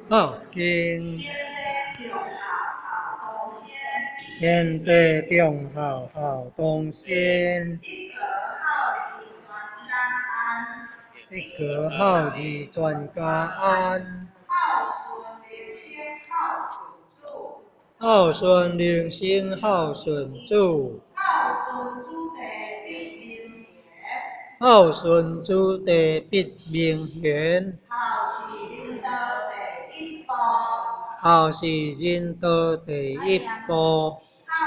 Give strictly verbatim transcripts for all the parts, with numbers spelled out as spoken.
好经， 天地中好好东先， 一个好字专家安， 孝顺灵性孝顺主，孝顺主地必明显，孝是仁德第一步，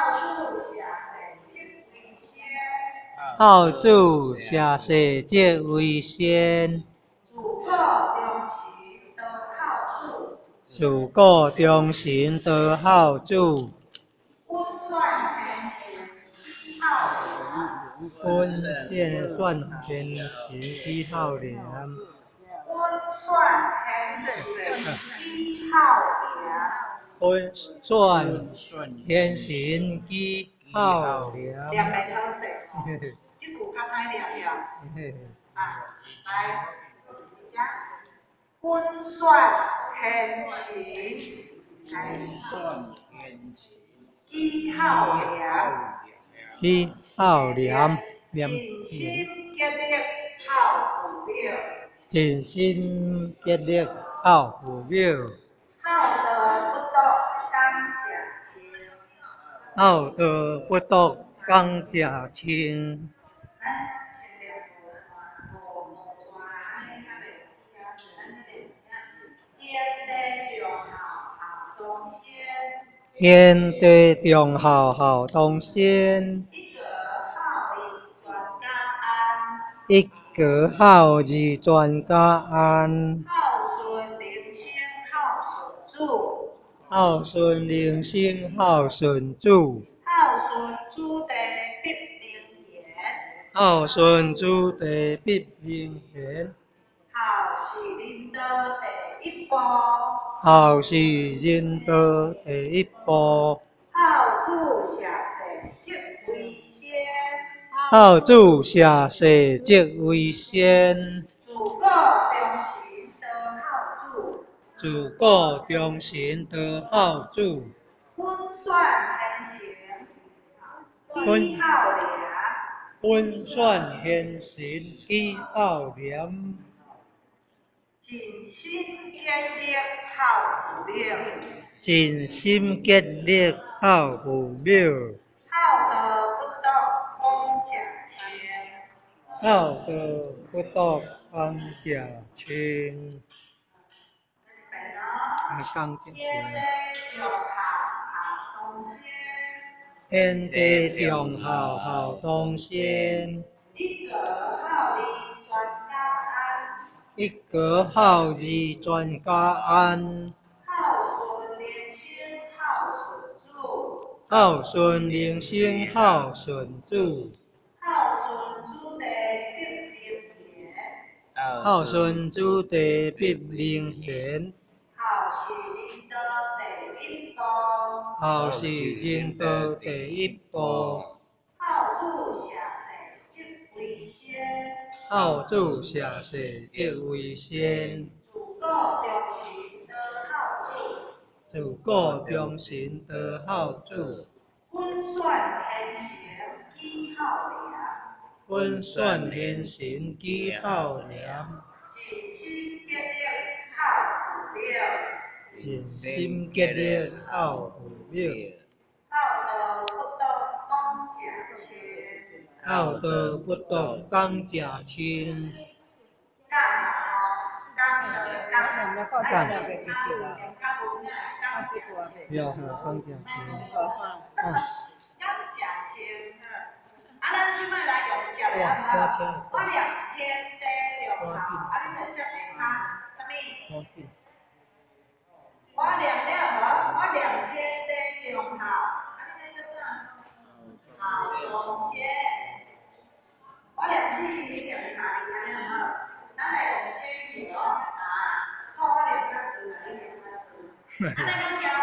孝主下世皆为先，自古忠臣得孝主，温宪算天时之孝廉，温算天行之孝廉。 这句较歹念了。啊，来，温算天行， 温算天行， 之孝廉， 之孝廉，廉尽心竭力孝父母， 尽心竭力孝父母， 孝德不独当家亲， 孝德不独当家亲。天地中孝孝东先，一个孝字专家安， 孝顺灵性孝顺主， 孝顺灵性孝顺主， 孝顺主地必灵言， 孝顺主地必灵言， 孝是仁德第一步， 孝是仁德第一步， 孝主下世即为先， 孝主下世即为先， 自古忠臣得孝主， 自古忠臣得孝主， 温算天行， 温之孝廉， 温算贤行之孝廉， 尽心竭力孝父母， 尽心竭力孝父母， 孝德不独讲家亲， 孝德不独当家亲。讲正天地中孝孝东先， 天地中孝孝东先， 一个孝字专家安， 一个孝字专家安， 孝顺灵性孝顺主， 孝顺灵性孝顺主， 孝顺主地必灵言， 孝顺主地必灵贤， 孝是仁德第一步， 孝是仁德第一步， 孝主下世即为先， 孝主下世即为先， 自古忠臣得孝主， 自古忠臣得孝主， 温算天行之孝廉， 温算天行之孝廉， 尽心竭力孝父母， 尽心竭力孝父母， 孝德不独讲家亲， 孝德不独当家亲， 讲讲讲要好当家亲， 讲家亲，啊，咱即摆来用接的啊，我念天地良孝，啊，你着接下骹，啥物？我念了无？我念天地良孝，啊，你着接啥？孝东先。我念四字，你念下字，安尼有无？咱来用这句哦，啊，看我念较顺，你念较顺。安尼讲